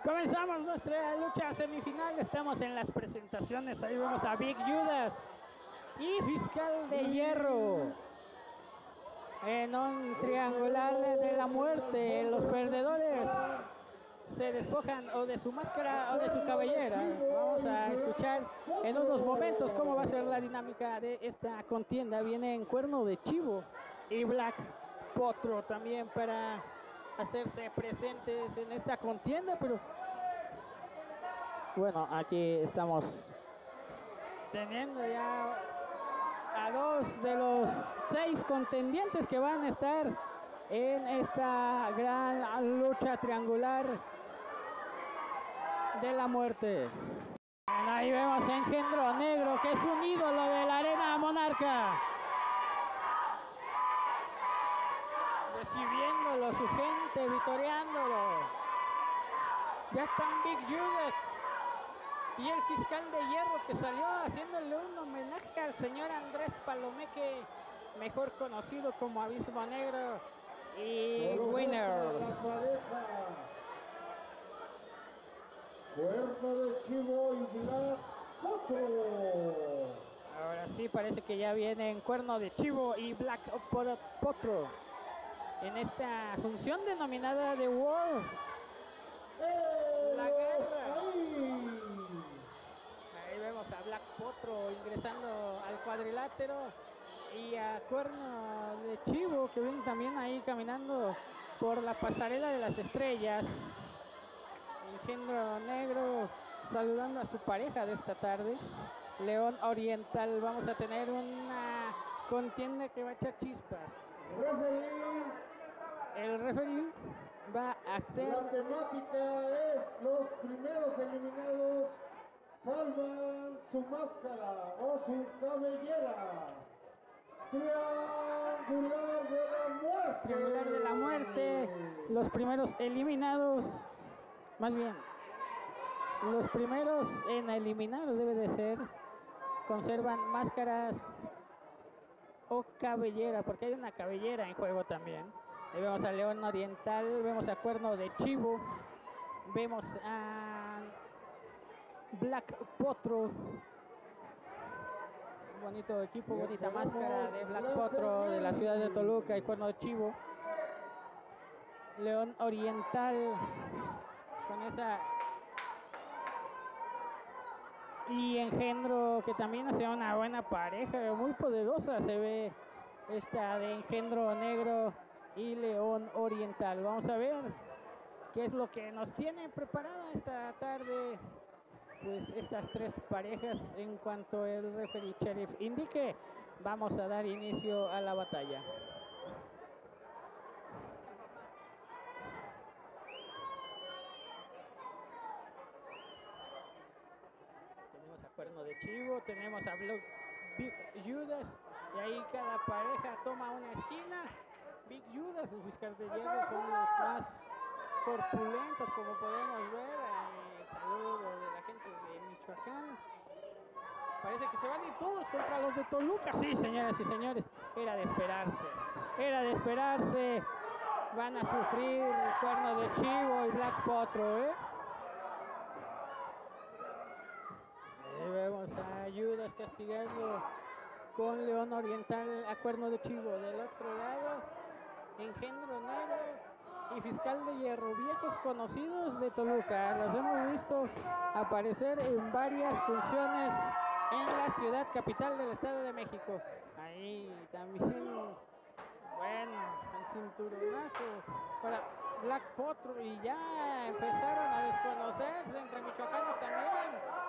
Comenzamos nuestra lucha semifinal. Estamos en las presentaciones. Ahí vemos a Big Judas y Fiscal de Hierro en un triangular de la muerte. Los perdedores se despojan o de su máscara o de su cabellera. Vamos a escuchar en unos momentos cómo va a ser la dinámica de esta contienda. Vienen Cuerno de Chivo y Black Potro también para hacerse presentes en esta contienda, pero bueno, aquí estamos teniendo ya a dos de los 6 contendientes que van a estar en esta gran lucha triangular de la muerte. Ahí vemos a Engendro Negro, que es un ídolo de la Arena Monarca, recibiéndolo, su gente vitoreándolo. Ya están Big Judas y el Fiscal de Hierro, que salió haciéndole un homenaje al señor Andrés Palomeque, mejor conocido como Abismo Negro y Winners. Cuerno de Chivo y Black Potro. Ahora sí parece que ya vienen Cuerno de Chivo y Black Potro en esta función denominada The War, la guerra. Ahí vemos a Black Potro ingresando al cuadrilátero y a Cuerno de Chivo, que viene también ahí caminando por la pasarela de las estrellas. Engendro Negro saludando a su pareja de esta tarde, León Oriental. Vamos a tener una contienda que va a echar chispas. El referee va a hacer... La temática es: los primeros eliminados salvan su máscara o su cabellera. Triangular de la muerte. Triangular de la muerte. Los primeros eliminados, más bien, los primeros en eliminar debe de ser, conservan máscaras o cabellera, porque hay una cabellera en juego también. Ahí vemos a León Oriental, vemos a Cuerno de Chivo, vemos a Black Potro. Bonito equipo, bonita máscara de Black Potro de la ciudad de Toluca y Cuerno de Chivo. León Oriental con esa, y Engendro, que también hace una buena pareja, muy poderosa se ve esta de Engendro Negro y León Oriental. Vamos a ver qué es lo que nos tiene preparada esta tarde, pues estas 3 parejas. En cuanto el referee Sheriff indique, vamos a dar inicio a la batalla. Tenemos a Cuerno de Chivo, tenemos a Big Judas, y ahí cada pareja toma una esquina. Big Judas, el Fiscal de Hierro, son los más corpulentos, como podemos ver. El saludo de la gente de Michoacán. Parece que se van a ir todos contra los de Toluca. Sí, señoras y señores, era de esperarse. Era de esperarse. Van a sufrir Cuerno de Chivo y Black Potro, Ahí vemos a Judas castigando con León Oriental a Cuerno de Chivo. Del otro lado, Engendro Negro y Fiscal de Hierro, viejos conocidos de Toluca. Los hemos visto aparecer en varias funciones en la ciudad capital del Estado de México. Ahí también, bueno, el cinturonazo para Black Potro, y ya empezaron a desconocerse entre michoacanos también.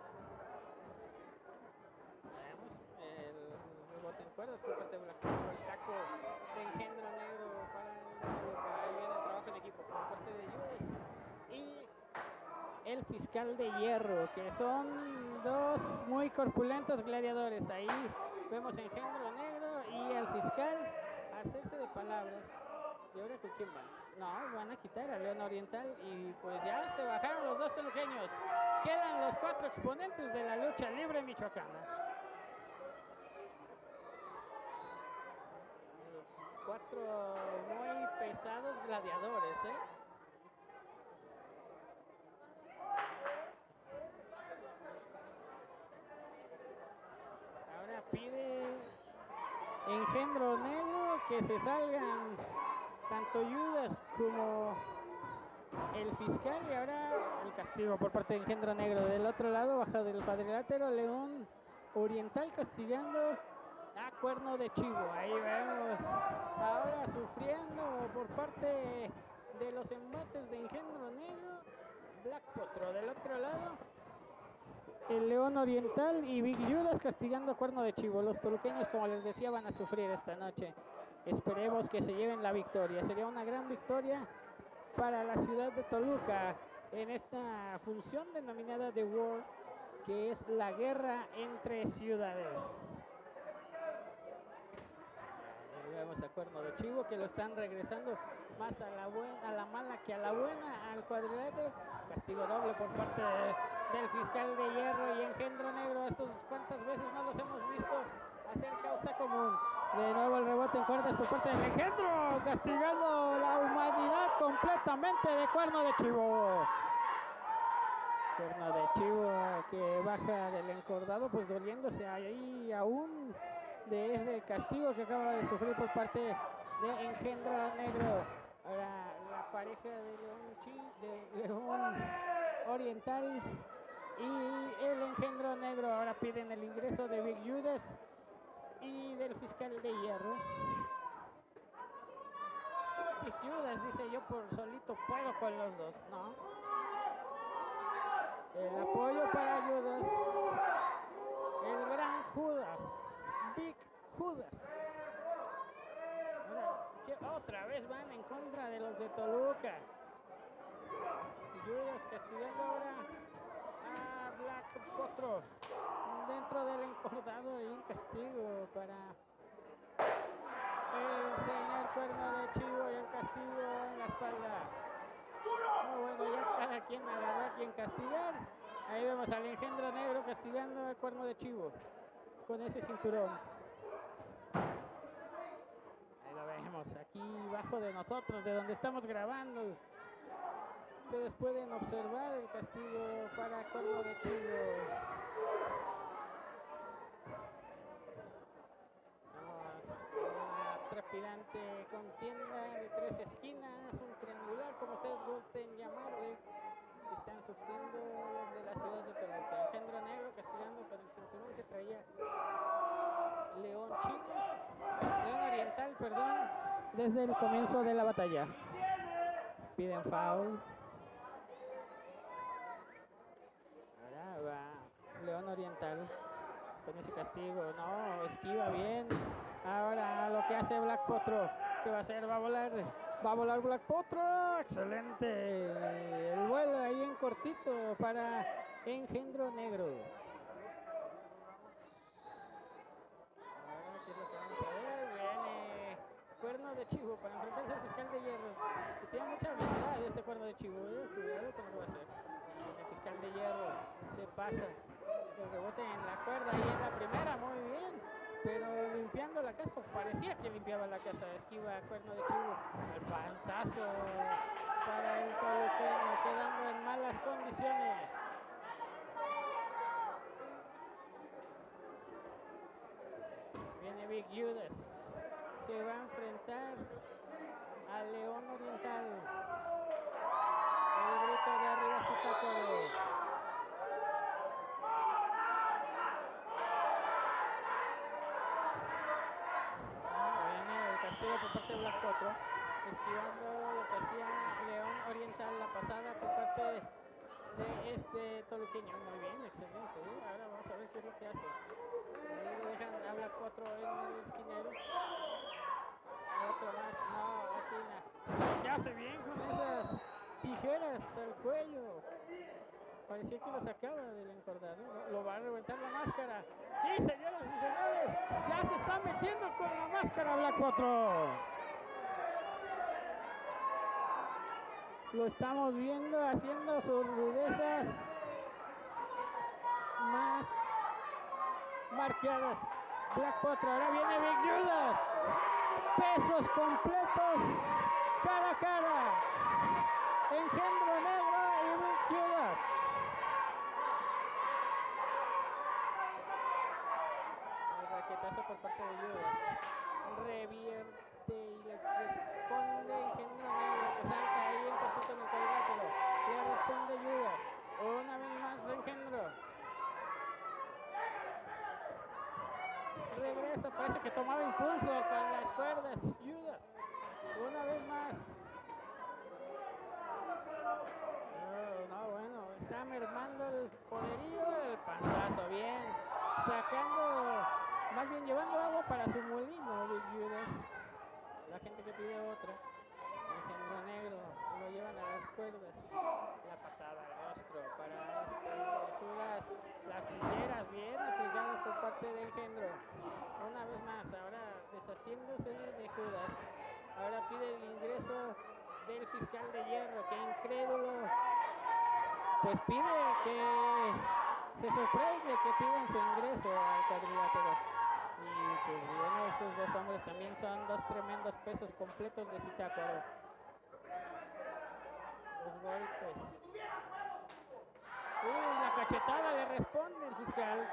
Vemos el rebote en cuerdas por parte de Black Potro, el taco de Engendro Negro para el de Toluca. Ahí viene el trabajo en equipo por parte de Judas y el Fiscal de Hierro, que son 2 muy corpulentos gladiadores. Ahí vemos a Engendro Negro y al Fiscal hacerse de palabras. ¿Y ahora con quién van? No, van a quitar a León Oriental, y pues ya se bajaron los 2 toluqueños. Quedan los 4 exponentes de la lucha libre michoacana. 4 muy pesados gladiadores, que se salgan tanto Judas como el fiscal. Y ahora el castigo por parte de Engendro Negro. Del otro lado, bajo del cuadrilátero, León Oriental castigando a Cuerno de Chivo. Ahí vemos ahora sufriendo por parte de los embates de Engendro Negro, Black Potro. Del otro lado, el León Oriental y Big Judas castigando a Cuerno de Chivo. Los toluqueños, como les decía, van a sufrir esta noche. Esperemos que se lleven la victoria. Sería una gran victoria para la ciudad de Toluca en esta función denominada The War, que es la guerra entre ciudades. Ahí vemos a Cuerno de Chivo que lo están regresando más a la mala que a la buena al cuadrilátero. Castigo doble por parte del fiscal de hierro y Engendro Negro. Estos cuantas veces no los hemos visto hacer causa común. De nuevo el rebote en cuerdas por parte del Engendro, castigando la humanidad completamente de Cuerno de Chivo. Cuerno de Chivo que baja del encordado, pues doliéndose ahí aún de ese castigo que acaba de sufrir por parte de Engendro Negro. Ahora la pareja de León Oriental y el Engendro Negro ahora piden el ingreso de Big Judas y del fiscal de hierro. Big Judas dice: yo por solito puedo con los dos, ¿no? El apoyo para Judas, el gran Judas, Big Judas. Ahora, otra vez van en contra de los de Toluca. Judas castigando ahora a Black Potro dentro del encordado y un castigo para el señor Cuerno de Chivo y el castigo en la espalda. Bueno, ya cada quien agarra a quien castigar. Ahí vemos al Engendro Negro castigando al Cuerno de Chivo con ese cinturón. Ahí lo vemos aquí bajo de nosotros, de donde estamos grabando. Ustedes pueden observar el castigo para Cuerno de Chivo. Estamos en una trepidante contienda de 3 esquinas, un triangular, como ustedes gusten llamarle, que están sufriendo los de la ciudad de Toluca. Engendro Negro castigando con el cinturón que traía León Oriental, perdón, desde el comienzo de la batalla. Piden foul. Ahora va León Oriental con ese castigo. No, esquiva bien. Ahora lo que hace Black Potro. ¿Qué va a hacer? Va a volar Black Potro. Excelente. El vuelo ahí en cortito para Engendro Negro. Ahora, ¿qué es lo que vamos a ver? Viene Cuerno de Chivo para enfrentarse al fiscal de hierro, que tiene mucha habilidad este Cuerno de Chivo. Cuidado con lo que va a hacer. El fiscal de hierro se pasa el rebote en la cuerda y en la primera, muy bien, pero limpiando la casca, parecía que limpiaba la casa. Esquiva Cuerno de Chivo, el panzazo para el toluqueño, quedando en malas condiciones. Viene Big Judas, se va a enfrentar al León Oriental. El grito de arriba Zitácuaro. Viene el castigo por parte de Black Potro, esquivando lo que hacía León Oriental la pasada por parte de este toluqueño. Muy bien, excelente. Ahora vamos a ver qué es lo que hace. Ahí le dejan a Black Potro en el esquinero. Otro más, no, atina. ¿Qué hace bien con esas tijeras al cuello? Parecía que lo sacaba del encordado. ¿No? Lo va a reventar la máscara. Sí, señoras y señores, ya se está metiendo con la máscara Black Potro. Lo estamos viendo haciendo sus rudezas más marcadas. Black Potro, ahora viene Big Judas. Pesos completos, cara a cara. Engendro Negro y Big Judas. El raquetazo por parte de Judas. Revierte cabeza, parece que tomaba impulso con las cuerdas. Judas, una vez más. No, bueno, está mermando el poderío, el panzazo, bien. Sacando, más bien llevando agua para su molino, Big Judas. La gente que pide otra. Engendro negro, lo llevan a las cuerdas. La patada al rostro para Judas. Las tijeras bien aplicadas por parte de Engendro. Una vez más, ahora deshaciéndose de Judas. Ahora pide el ingreso del fiscal de hierro, que incrédulo, pues pide que se sorprende que pidan su ingreso al cuadrilátero. Y pues bueno, estos dos hombres también son dos tremendos pesos completos de Zitácuaro. Dos golpes. La cachetada le responde el fiscal.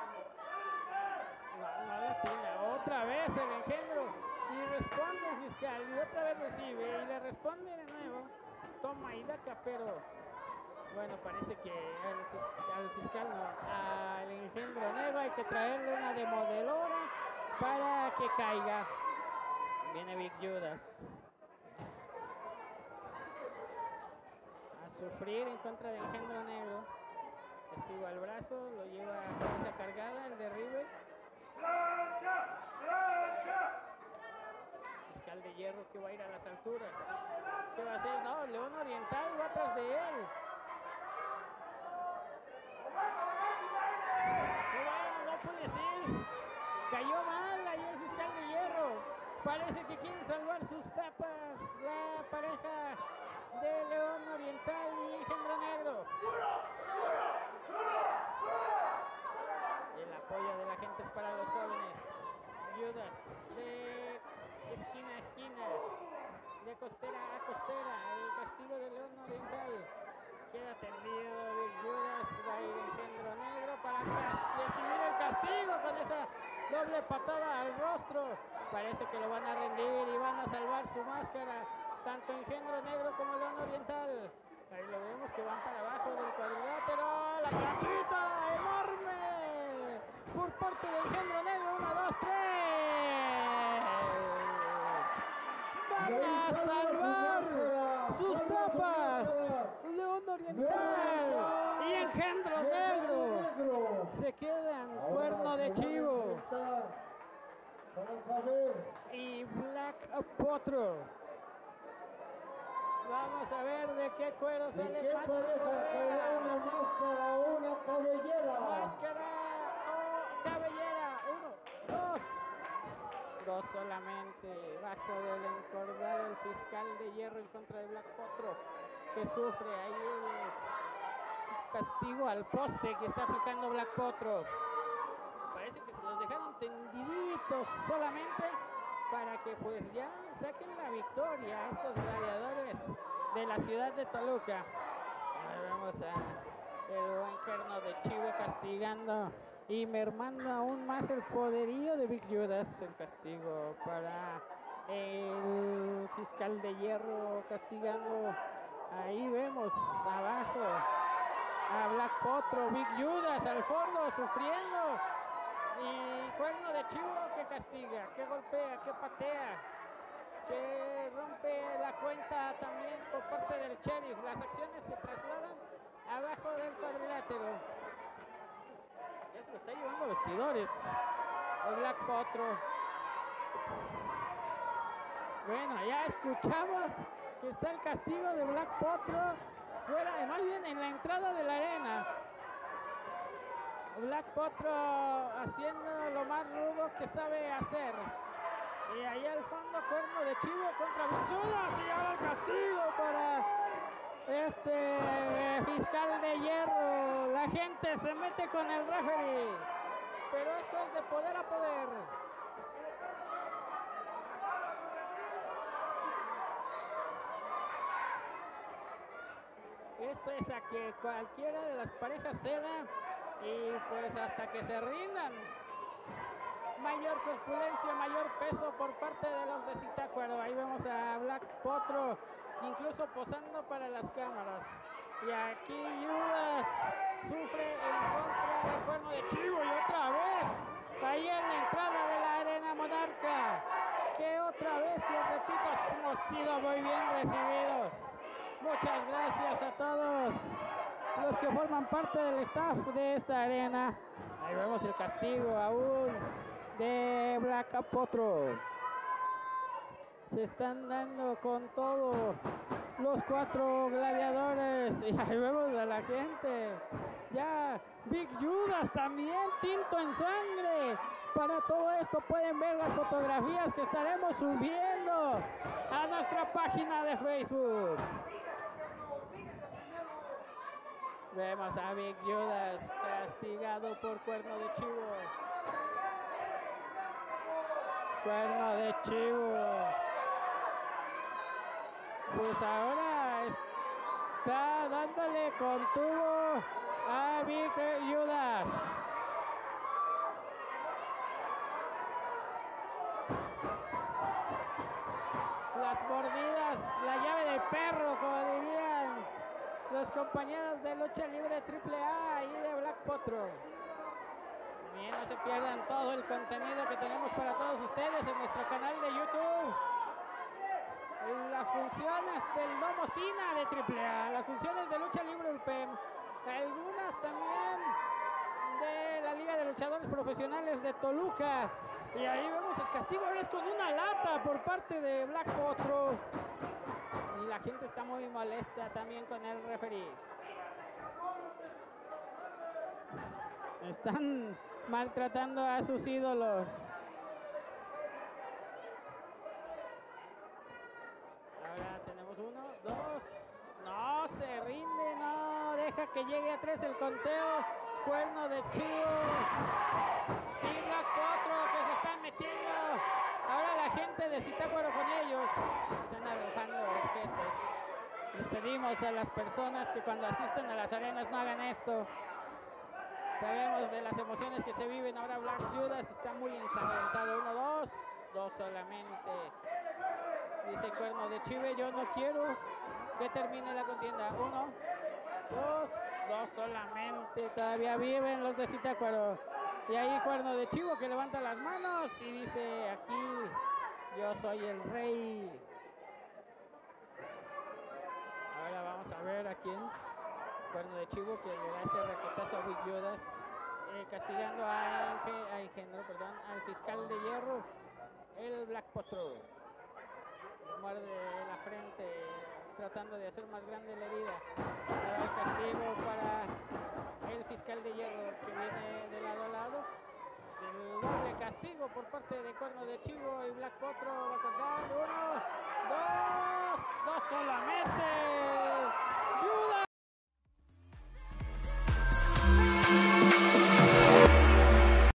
No la tiene. Otra vez el Engendro. Y responde el fiscal. Y otra vez recibe. Y le responde de nuevo. Toma y daca, pero bueno, parece que al fiscal no. Al Engendro negro hay que traerle una demoledora para que caiga. Viene Big Judas a sufrir en contra del Engendro negro. Castigo al brazo, lo lleva a cabeza cargada, el derribe. Fiscal de hierro que va a ir a las alturas. ¿Qué va a hacer? No, León Oriental va atrás de él. Bueno, no puede ser. Cayó mal ahí el fiscal de hierro. Parece que quieren salvar sus tapas la pareja de León Oriental y Engendro negro. El apoyo de la gente es para los jóvenes. Judas de esquina a esquina, de costera a costera. El castigo de León Oriental. Queda tendido Big Judas, va a ir Engendro negro para recibir el castigo con esa doble patada al rostro. Parece que lo van a rendir y van a salvar su máscara, tanto Engendro negro como León Oriental. Ahí lo vemos que van para abajo del cuadrilátero. La planchita enorme por parte de Engendro negro. 1, 2, 3. Van a salvar sus tapas. León Oriental y Engendro negro se quedan cuerno de chivo y Black Potro. Vamos a ver de qué cuero sale más correa. Una máscara o una cabellera. Máscara o cabellera. 1, 2. 2 solamente. Bajo del encordado el fiscal de hierro en contra de Black Potro, que sufre ahí el castigo al poste que está aplicando Black Potro. Parece que se los dejaron tendiditos solamente para que pues ya saquen la victoria estos gladiadores de la ciudad de Toluca. Ahí vemos a el buen cuerno de chivo castigando y mermando aún más el poderío de Big Judas. El castigo para el fiscal de hierro castigando. Ahí vemos abajo a Black Potro, Big Judas al fondo sufriendo. Y cuerno de chivo que castiga, que golpea, que patea, que rompe la cuenta también por parte del sheriff. Las acciones se trasladan abajo del cuadrilátero. Ya se lo está llevando vestidores el Black Potro. Bueno, ya escuchamos que está el castigo de Black Potro fuera, más bien en la entrada de la arena. Black Potro haciendo lo más rudo que sabe hacer. Y ahí al fondo cuerno de chivo contra Big Judas y ahora el castigo para este fiscal de hierro. La gente se mete con el referee, pero esto es de poder a poder. Esto es a que cualquiera de las parejas ceda y pues hasta que se rindan. Mayor corpulencia, mayor peso por parte de los de Zitácuaro. Ahí vemos a Black Potro incluso posando para las cámaras. Y aquí Judas sufre en contra del cuerno de chivo y otra vez ahí en la entrada de la Arena Monarca, que otra vez, les repito, hemos sido muy bien recibidos. Muchas gracias a todos los que forman parte del staff de esta arena. Ahí vemos el castigo aún de Black Potro. Se están dando con todo los 4 gladiadores. Y ahí vemos a la gente. Ya Big Judas también, tinto en sangre. Para todo esto pueden ver las fotografías que estaremos subiendo a nuestra página de Facebook. Vemos a Big Judas castigado por cuerno de chivo. Cuerno de chivo. Pues ahora está dándole con tubo a Big Judas. Las mordidas, la llave de perro, como dirían los compañeros de lucha libre AAA y de Black Potro. También no se pierdan todo el contenido que tenemos para todos ustedes en nuestro canal de YouTube. Las funciones del Domo Sina de AAA, las funciones de lucha libre ULPEM, algunas también de la Liga de Luchadores Profesionales de Toluca. Y ahí vemos el castigo, ahora es con una lata por parte de Black Potro. Y la gente está muy molesta también con el referee. Están maltratando a sus ídolos. Ahora tenemos 1, 2. No se rinde, no deja que llegue a 3 el conteo. Cuerno de chivo. Y Black Potro que se están metiendo. Ahora la gente de Zitácuaro con ellos están arrojando objetos. Les pedimos a las personas que cuando asisten a las arenas no hagan esto. Sabemos de las emociones que se viven. Ahora Black Judas está muy ensangrentado. 1, 2. 2 solamente. Dice Cuerno de Chive, yo no quiero que termine la contienda. 1, 2. 2 solamente. Todavía viven los de Zitácuaro. Y ahí Cuerno de Chivo que levanta las manos y dice, aquí yo soy el rey. Ahora vamos a ver a quién. Cuerno de Chivo que le da ese raquetazo a Big Judas, castigando al fiscal de hierro, el Black Potro. Le muerde la frente, tratando de hacer más grande la herida. Ahora el castigo para el fiscal de hierro que viene de lado a lado. El doble castigo por parte de Cuerno de Chivo y Black Potro va a contar 1, 2, 2 solamente.